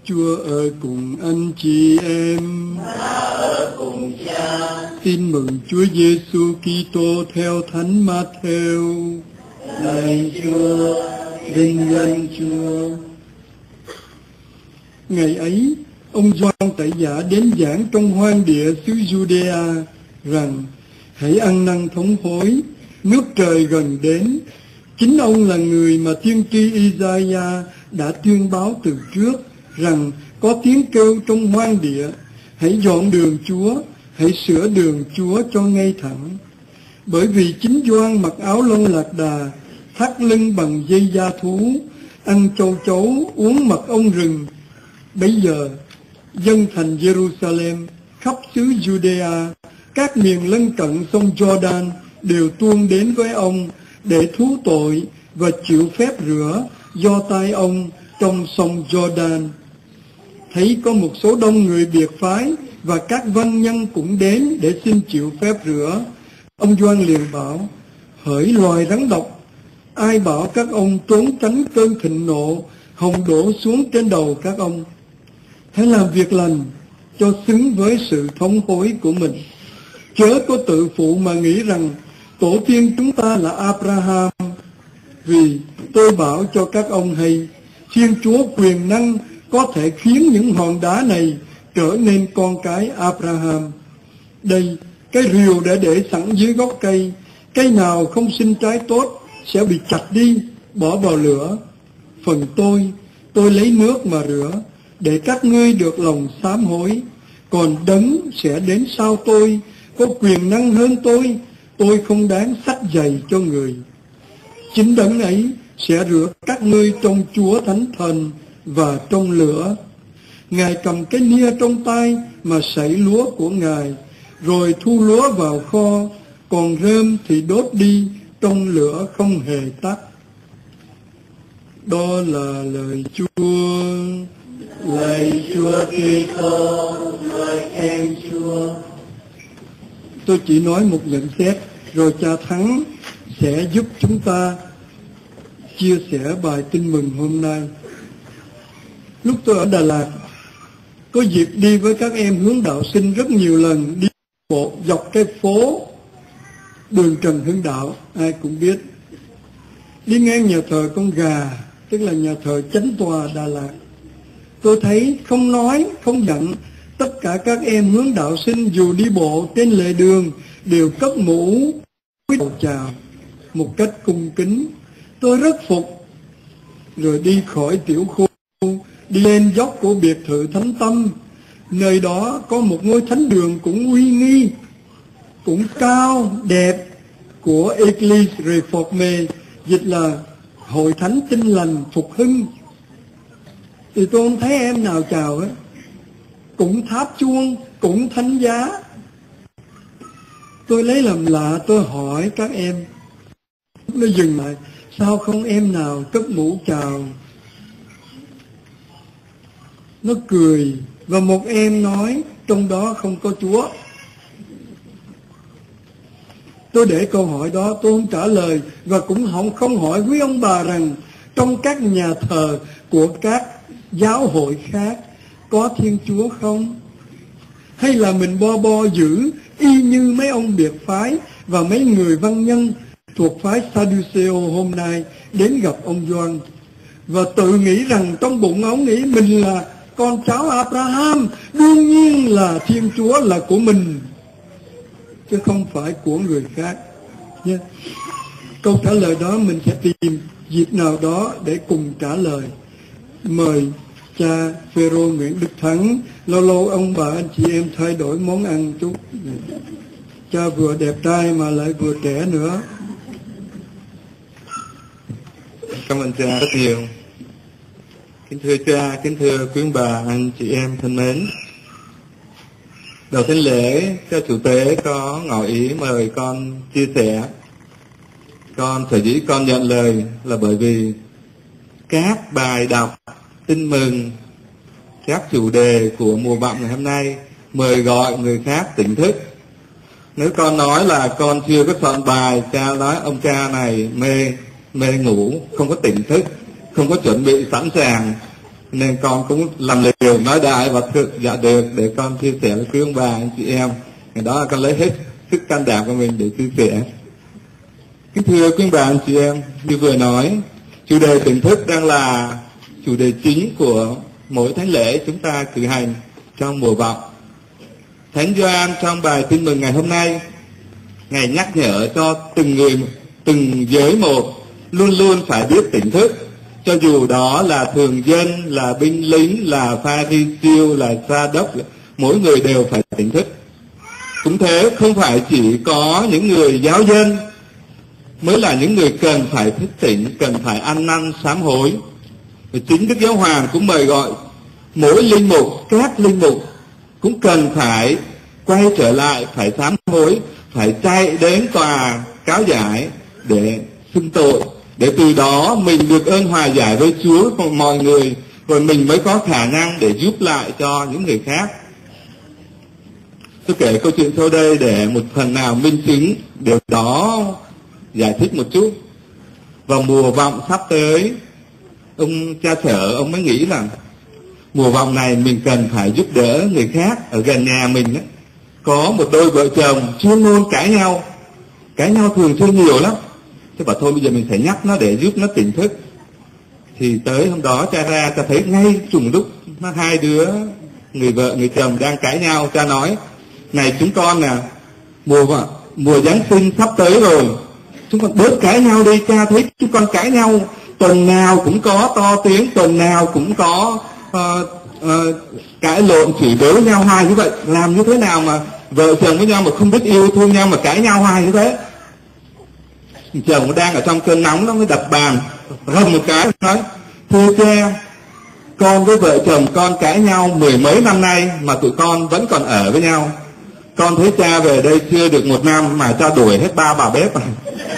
Chúa ở cùng anh chị em. Ở cùng Cha. Tin mừng Chúa Giêsu Kitô theo Thánh Ma-thêu. Lạy Chúa, vinh danh Chúa. Ngày ấy, ông Gioan Tẩy Giả đến giảng trong hoang địa xứ Giu-đê-a rằng: hãy ăn năn thống hối, nước trời gần đến. Chính ông là người mà tiên tri Isaiah đã tuyên báo từ trước rằng có tiếng kêu trong hoang địa: hãy dọn đường Chúa, hãy sửa đường Chúa cho ngay thẳng. Bởi vì chính Gioan mặc áo lông lạc đà, thắt lưng bằng dây da thú, ăn châu chấu, uống mật ong rừng. Bấy giờ, dân thành Jerusalem, khắp xứ Judea, các miền lân cận sông Jordan đều tuôn đến với ông để thú tội và chịu phép rửa do tay ông trong sông Jordan. Thấy có một số đông người biệt phái và các văn nhân cũng đến để xin chịu phép rửa, ông Gioan liền bảo: hỡi loài rắn độc, ai bảo các ông trốn tránh cơn thịnh nộ hồng đổ xuống trên đầu các ông? Hãy làm việc lành cho xứng với sự thống hối của mình. Chớ có tự phụ mà nghĩ rằng tổ tiên chúng ta là Abraham. Vì tôi bảo cho các ông hay, Thiên Chúa quyền năng có thể khiến những hòn đá này trở nên con cái Abraham. Đây, cái rìu đã để sẵn dưới gốc cây, cây nào không sinh trái tốt sẽ bị chặt đi, bỏ vào lửa. Phần tôi lấy nước mà rửa, để các ngươi được lòng sám hối. Còn đấng sẽ đến sau tôi, có quyền năng hơn tôi không đáng xách giày cho người. Chính đấng ấy sẽ rửa các ngươi trong Chúa Thánh Thần và trong lửa. Ngài cầm cái nia trong tay mà sảy lúa của Ngài, rồi thu lúa vào kho, còn rơm thì đốt đi trong lửa không hề tắt. Đó là lời Chúa. Lạy Chúa Kitô, ngợi khen Chúa. Tôi chỉ nói một nhận xét, rồi cha Thắng sẽ giúp chúng ta chia sẻ bài tin mừng hôm nay. Lúc tôi ở Đà Lạt, có dịp đi với các em hướng đạo sinh rất nhiều lần, đi bộ dọc cái phố đường Trần Hưng Đạo, ai cũng biết. Đi ngang nhà thờ Con Gà, tức là nhà thờ Chánh Tòa Đà Lạt. Tôi thấy không nói, không giận, tất cả các em hướng đạo sinh dù đi bộ trên lề đường đều cất mũ, cúi đầu chào một cách cung kính. Tôi rất phục. Rồi đi khỏi tiểu khu, đi lên dốc của biệt thự Thánh Tâm. Nơi đó có một ngôi thánh đường cũng uy nghi, cũng cao, đẹp, của Église Réformée, dịch là Hội Thánh Tin Lành Phục Hưng. Thì tôi không thấy em nào chào hết. Cũng tháp chuông, cũng thánh giá. Tôi lấy làm lạ, tôi hỏi các em. Nó dừng lại: sao không em nào cất mũ chào? Nó cười, và một em nói: trong đó không có Chúa. Tôi để câu hỏi đó, tôi không trả lời, và cũng không hỏi quý ông bà rằng trong các nhà thờ của các giáo hội khác có Thiên Chúa không? Hay là mình bo giữ y như mấy ông biệt phái và mấy người văn nhân thuộc phái Sadduceo hôm nay đến gặp ông Gioan và tự nghĩ rằng trong bụng ông nghĩ mình là con cháu Abraham, đương nhiên là Thiên Chúa là của mình, chứ không phải của người khác. Yeah. Câu trả lời đó mình sẽ tìm dịp nào đó để cùng trả lời. Mời cha Phêrô Nguyễn Đức Thắng. Lâu lâu ông bà anh chị em thay đổi món ăn chút. Cha vừa đẹp trai mà lại vừa trẻ nữa. Cảm ơn cha rất nhiều. Kính thưa cha, kính thưa quý ông bà, anh chị em thân mến. Đầu thánh lễ, cha chủ tế có ngỏ ý mời con chia sẻ. Sở dĩ con nhận lời là bởi vì các bài đọc tin mừng, các chủ đề của mùa bặm ngày hôm nay mời gọi người khác tỉnh thức. Nếu con nói là con chưa có soạn bài, cha nói ông cha này mê ngủ, không có tỉnh thức, không có chuẩn bị sẵn sàng, nên con cũng làm liều nói đại và dạ được để con chia sẻ với quý ông bà anh chị em. Ngày đó con lấy hết sức can đảm của mình để chia sẻ. Kính thưa quý ông bà anh chị em, như vừa nói, chủ đề tỉnh thức đang là chủ đề chính của mỗi thánh lễ chúng ta cử hành trong mùa vọng. Thánh Gioan trong bài tin mừng ngày hôm nay, Ngài nhắc nhở cho từng người, từng giới một luôn luôn phải biết tỉnh thức, cho dù đó là thường dân, là binh lính, là Pha-ri-siêu, là Sa-đốc, mỗi người đều phải tỉnh thức. Cũng thế, không phải chỉ có những người giáo dân mới là những người cần phải thức tỉnh, cần phải ăn năn sám hối. Và chính Đức Giáo Hoàng cũng mời gọi mỗi linh mục, các linh mục cũng cần phải quay trở lại, phải sám hối, phải chạy đến tòa cáo giải để xưng tội, để từ đó mình được ơn hòa giải với Chúa và mọi người, rồi mình mới có khả năng để giúp lại cho những người khác. Tôi kể câu chuyện sau đây để một phần nào minh chứng điều đó, giải thích một chút. Vào mùa vọng sắp tới, ông cha Sở ông mới nghĩ rằng mùa vọng này mình cần phải giúp đỡ người khác. Ở gần nhà mình ấy, có một đôi vợ chồng chuyên môn cãi nhau thường xuyên nhiều lắm. Thế bảo thôi bây giờ mình phải nhắc nó để giúp nó tỉnh thức. Thì tới hôm đó cha ra, cha thấy ngay trùng lúc nó hai đứa người vợ người chồng đang cãi nhau. Cha nói: này chúng con nè, mùa Giáng sinh sắp tới rồi, chúng con bớt cãi nhau đi. Cha thấy chúng con cãi nhau tuần nào cũng có to tiếng, tuần nào cũng có cãi lộn chửi bới nhau hoài như vậy. Làm như thế nào mà vợ chồng với nhau mà không biết yêu thương nhau mà cãi nhau hoài như thế? Chồng đang ở trong cơn nóng, nó mới đập bàn rầm một cái nói: thưa cha, con với vợ chồng con cãi nhau mười mấy năm nay mà tụi con vẫn còn ở với nhau. Con thấy cha về đây chưa được một năm mà cha đuổi hết 3 bà bếp rồi.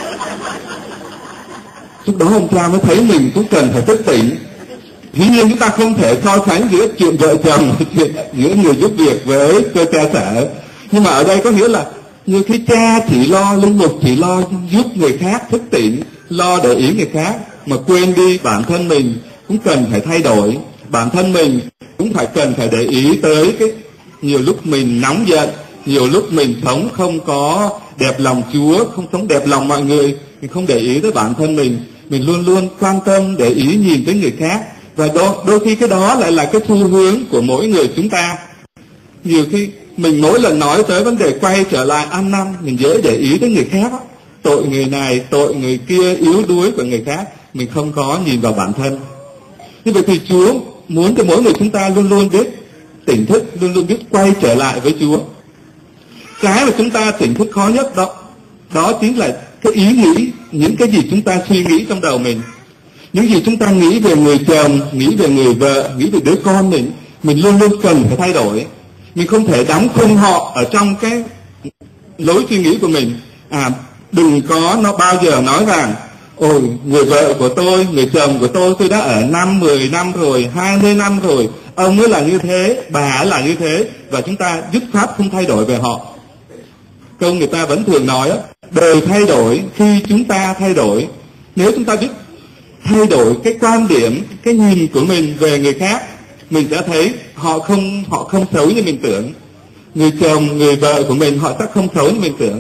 Lúc đó ông cha mới thấy mình cũng cần phải thức tỉnh. Dĩ nhiên chúng ta không thể so sánh giữa chuyện vợ chồng, chuyện giữa người giúp việc với cơ cha Sở. Nhưng mà ở đây có nghĩa là nhiều khi cha chỉ lo, linh mục chỉ lo giúp người khác thức tỉnh, lo để ý người khác, mà quên đi bản thân mình cũng cần phải thay đổi. Bản thân mình cũng cần phải để ý tới cái nhiều lúc mình nóng giận, nhiều lúc mình sống không có đẹp lòng Chúa, không sống đẹp lòng mọi người, mình không để ý tới bản thân mình luôn luôn quan tâm để ý nhìn tới người khác. Và đôi khi cái đó lại là cái xu hướng của mỗi người chúng ta. Nhiều khi mình mỗi lần nói tới vấn đề quay trở lại ăn năn, mình dễ để ý tới người khác đó. Tội người này, tội người kia, yếu đuối của người khác, mình không có nhìn vào bản thân. Như vậy thì Chúa muốn cho mỗi người chúng ta luôn luôn biết tỉnh thức, luôn luôn biết quay trở lại với Chúa. Cái mà chúng ta tỉnh thức khó nhất đó chính là cái ý nghĩ, những cái gì chúng ta suy nghĩ trong đầu mình. Những gì chúng ta nghĩ về người chồng, nghĩ về người vợ, nghĩ về đứa con mình luôn luôn cần phải thay đổi. Mình không thể đóng khung họ ở trong cái lối suy nghĩ của mình. Đừng có nó bao giờ nói rằng: ôi, người vợ của tôi, người chồng của tôi đã ở 5, 10 năm rồi, 20 năm rồi, ông ấy là như thế, bà ấy là như thế, và chúng ta dứt khoát không thay đổi về họ. Câu người ta vẫn thường nói đó, đời thay đổi khi chúng ta thay đổi. Nếu chúng ta biết thay đổi cái quan điểm, cái nhìn của mình về người khác, mình sẽ thấy họ không xấu như mình tưởng. Người chồng, người vợ của mình họ sẽ không xấu như mình tưởng.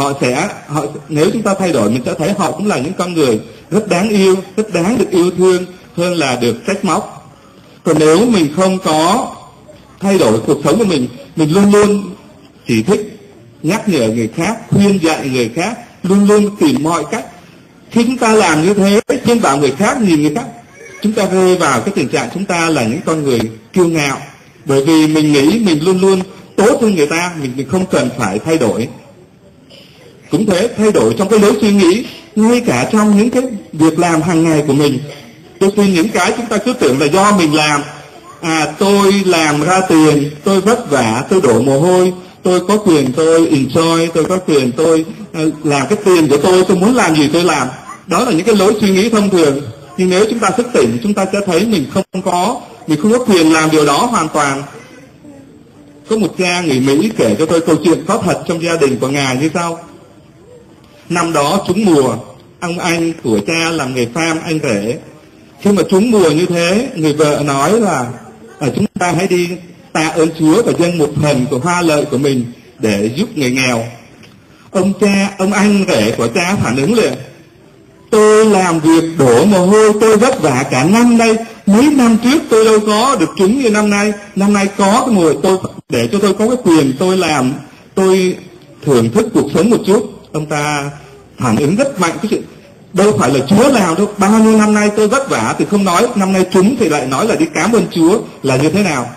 Nếu chúng ta thay đổi, mình sẽ thấy họ cũng là những con người rất đáng yêu, rất đáng được yêu thương hơn là được trách móc. Còn nếu mình không có thay đổi cuộc sống của mình luôn luôn chỉ thích nhắc nhở người khác, khuyên dạy người khác, luôn luôn tìm mọi cách. Khi chúng ta làm như thế, khuyên bảo người khác, nhìn người khác, chúng ta rơi vào cái tình trạng chúng ta là những con người kiêu ngạo. Bởi vì mình nghĩ mình luôn luôn tốt hơn người ta, mình không cần phải thay đổi. Cũng thế, thay đổi trong cái lối suy nghĩ, ngay cả trong những cái việc làm hàng ngày của mình. Đôi khi những cái chúng ta cứ tưởng là do mình làm. Tôi làm ra tiền, tôi vất vả, tôi đổ mồ hôi, tôi có quyền tôi enjoy, tôi có quyền tôi làm cái tiền của tôi muốn làm gì tôi làm. Đó là những cái lối suy nghĩ thông thường. Nhưng nếu chúng ta thức tỉnh, chúng ta sẽ thấy mình không có quyền làm điều đó hoàn toàn. Có một cha người Mỹ kể cho tôi câu chuyện có thật trong gia đình của ngài như sau. Năm đó trúng mùa, ông anh của cha làm nghề farm, anh rể. Khi mà trúng mùa như thế, người vợ nói là chúng ta hãy đi tạ ơn Chúa và dâng một phần của hoa lợi của mình để giúp người nghèo. Ông anh rể của cha phản ứng liền: tôi làm việc đổ mồ hôi, tôi vất vả cả năm nay, mấy năm trước tôi đâu có được trúng như năm nay có cái mùa, tôi để cho tôi có cái quyền tôi làm, tôi thưởng thức cuộc sống một chút. Ông ta phản ứng rất mạnh cái chuyện đâu phải là Chúa làm đâu, bao nhiêu năm nay tôi vất vả thì không nói, năm nay trúng thì lại nói là đi cảm ơn Chúa là như thế nào.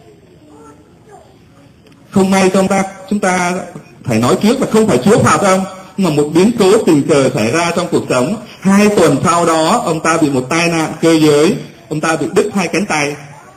Không may chúng ta phải nói trước là không phải Chúa phạt ông, mà một biến cố tình cờ xảy ra trong cuộc sống. 2 tuần sau đó ông ta bị một tai nạn cơ giới, ông ta bị đứt 2 cánh tay.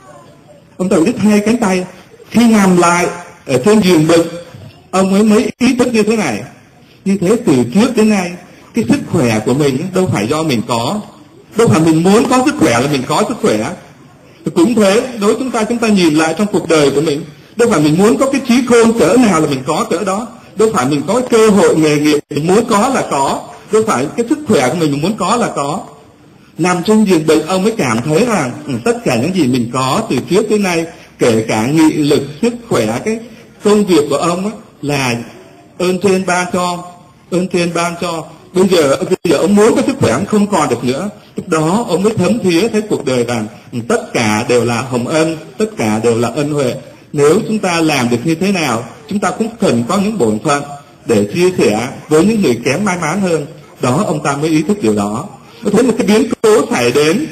Khi nằm lại ở trên giường bệnh, ông ấy mới ý thức như thế này: như thế từ trước đến nay cái sức khỏe của mình đâu phải do mình có, đâu phải mình muốn có sức khỏe là mình có sức khỏe. Cũng thế, đối với chúng ta nhìn lại trong cuộc đời của mình, đâu phải mình muốn có cái trí khôn cỡ nào là mình có cỡ đó, đâu phải mình có cái cơ hội nghề nghiệp mình muốn có là có, đâu phải cái sức khỏe của mình muốn có là có. Nằm trên giường bệnh, ông mới cảm thấy rằng tất cả những gì mình có từ trước tới nay, kể cả nghị lực, sức khỏe, cái công việc của ông ấy, là ơn trên ban cho. Bây giờ ông muốn có sức khỏe ông không còn được nữa. Lúc đó ông mới thấm thía thấy cuộc đời rằng tất cả đều là hồng ân, tất cả đều là ân huệ. Nếu chúng ta làm được như thế nào, chúng ta cũng cần có những bổn phận để chia sẻ với những người kém may mắn hơn. Đó ông ta mới ý thức điều đó. Có thấy một cái biến cố xảy đến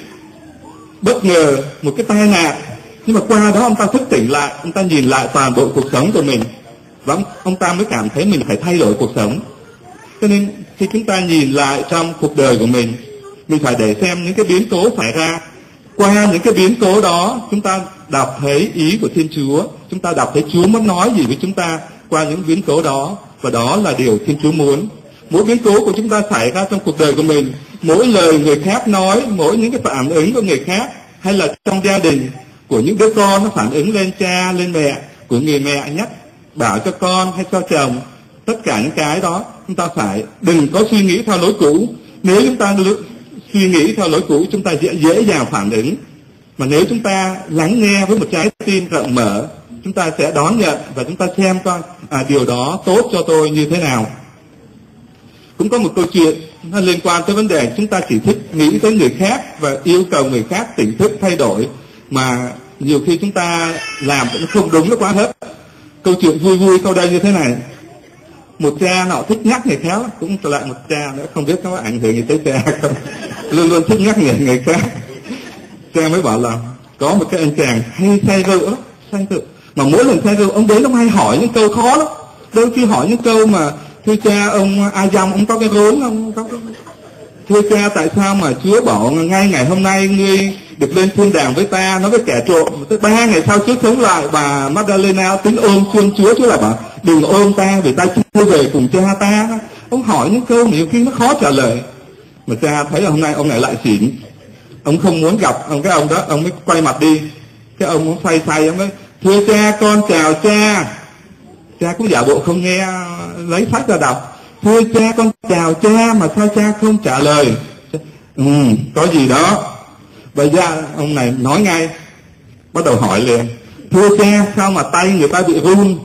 bất ngờ, một cái tai nạn, nhưng mà qua đó ông ta thức tỉnh lại, ông ta nhìn lại toàn bộ cuộc sống của mình, và ông ta mới cảm thấy mình phải thay đổi cuộc sống. Cho nên khi chúng ta nhìn lại trong cuộc đời của mình phải để xem những cái biến cố xảy ra. Qua những cái biến cố đó, chúng ta đọc thấy ý của Thiên Chúa, chúng ta đọc thấy Chúa muốn nói gì với chúng ta qua những biến cố đó, và đó là điều Thiên Chúa muốn. Mỗi biến cố của chúng ta xảy ra trong cuộc đời của mình, mỗi lời người khác nói, mỗi những cái phản ứng của người khác, hay là trong gia đình của những đứa con nó phản ứng lên cha, lên mẹ, của người mẹ nhắc bảo cho con hay cho chồng, tất cả những cái đó chúng ta phải đừng có suy nghĩ theo lối cũ. Nếu chúng ta suy nghĩ theo lối cũ, chúng ta dễ dàng phản ứng. Mà nếu chúng ta lắng nghe với một trái tim rộng mở, chúng ta sẽ đón nhận và chúng ta xem coi điều đó tốt cho tôi như thế nào. Cũng có một câu chuyện nó liên quan tới vấn đề chúng ta chỉ thích nghĩ tới người khác và yêu cầu người khác tỉnh thức thay đổi, mà nhiều khi chúng ta làm nó không đúng, nó quá hết. Câu chuyện vui câu đây như thế này: một cha nọ thích nhắc người khác, cũng lại một cha nữa, không biết có ảnh hưởng gì tới cha không, luôn thích nhắc người khác. Cha mới bảo là có một cái anh chàng hay say rượu, mà mỗi lần say rượu ông đến ông hay hỏi những câu khó lắm. Đôi khi hỏi những câu mà: thưa cha, ông A Dòng ông có cái rốn không? Thưa cha, tại sao mà Chúa bảo ngay ngày hôm nay ngươi được lên thiên đàng với ta, nói với kẻ trộm, tới 3 ngày sau trước sống lại, bà Magdalena tính ôm xuân Chúa, Chúa lại bảo đừng ôm ta vì ta chưa về cùng cha ta. Ông hỏi những câu nhiều khi nó khó trả lời, mà cha thấy là hôm nay ông này lại xỉn, ông không muốn gặp cái ông đó, ông mới quay mặt đi. Cái ông say ông nói: thưa cha, con chào cha. Cha cũng giả bộ không nghe, lấy sách ra đọc: thưa cha, con chào cha, mà sao cha không trả lời? Có gì đó. Bây giờ ông này nói ngay, bắt đầu hỏi liền: thưa cha, sao mà tay người ta bị run?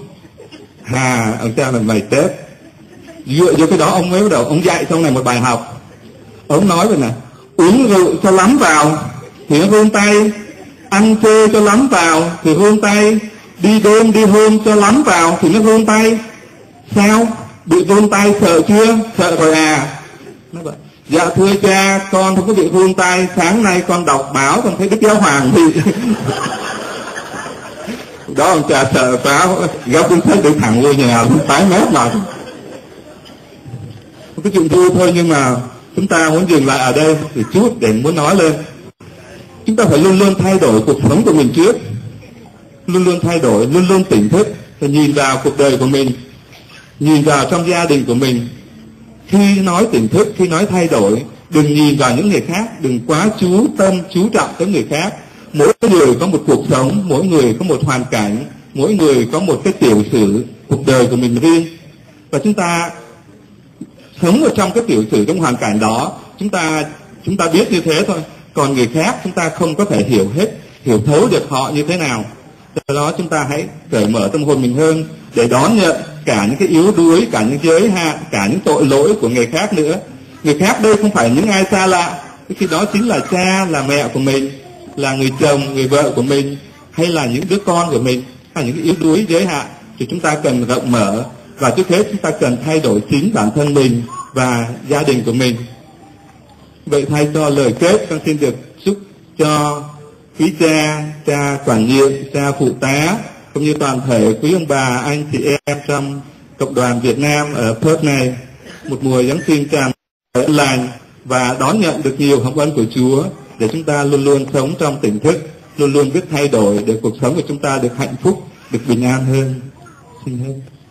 Ông cha là mày chết. Dựa vô cái đó ông mới bắt đầu ông dạy trong này một bài học. Ông nói vậy nè: uống rượu cho lắm vào thì nó run tay, ăn chơi cho lắm vào thì run tay, đi đêm đi hôm cho lắm vào thì nó run tay. Sao? Bị run tay sợ chưa? Sợ rồi à? Nó vậy: dạ thưa cha, con không có bị run tay, sáng nay con đọc báo con thấy Đức Giáo Hoàng thì đó ông cha sợ pháo, gấp cuốn sách được thẳng vô nhà, tái mét mà. Cái chuyện vui thôi, nhưng mà chúng ta muốn dừng lại ở đây thì chút để muốn nói lên. Chúng ta phải luôn luôn thay đổi cuộc sống của mình trước, luôn luôn thay đổi, luôn luôn tỉnh thức, và nhìn vào cuộc đời của mình, nhìn vào trong gia đình của mình. Khi nói tỉnh thức, khi nói thay đổi, đừng nhìn vào những người khác, đừng quá chú tâm, chú trọng tới người khác. Mỗi người có một cuộc sống, mỗi người có một hoàn cảnh, mỗi người có một cái tiểu sử cuộc đời của mình riêng. Và chúng ta sống ở trong cái tiểu sử, trong hoàn cảnh đó, chúng ta biết như thế thôi. Còn người khác chúng ta không có thể hiểu thấu được họ như thế nào. Do đó chúng ta hãy cởi mở tâm hồn mình hơn để đón nhận cả những cái yếu đuối, cả những giới hạn, cả những tội lỗi của người khác nữa. Người khác đây không phải những ai xa lạ, khi đó chính là cha, là mẹ của mình, là người chồng, người vợ của mình, hay là những đứa con của mình, hay những cái yếu đuối giới hạn thì chúng ta cần rộng mở. Và trước hết chúng ta cần thay đổi chính bản thân mình và gia đình của mình. Vậy thay cho lời kết, con xin được chúc cho quý cha quản nhiệm, cha phụ tá, cũng như toàn thể quý ông bà, anh chị em trong cộng đoàn Việt Nam ở Perth này một mùa Giáng sinh tràn đầy lành và đón nhận được nhiều hồng ân của Chúa, để chúng ta luôn luôn sống trong tỉnh thức, luôn luôn biết thay đổi để cuộc sống của chúng ta được hạnh phúc, được bình an hơn. Xin hết.